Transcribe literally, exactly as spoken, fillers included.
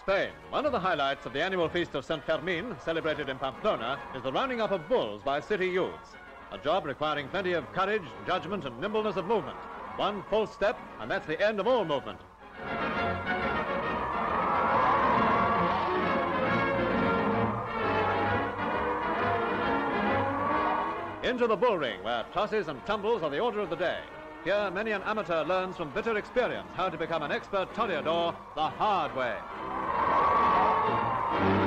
Spain. One of the highlights of the annual feast of Saint Fermin, celebrated in Pamplona, is the rounding up of bulls by city youths. A job requiring plenty of courage, judgment, and nimbleness of movement. One false step, and that's the end of all movement. Into the bull ring, where tosses and tumbles are the order of the day. Here, many an amateur learns from bitter experience how to become an expert toreador the hard way.